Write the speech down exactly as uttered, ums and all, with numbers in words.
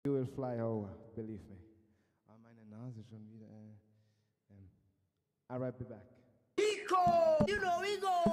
You will fly over, believe me. Ah, meine Nase schon wieder. Äh, ähm. I'll right be back. Nico! You know we go!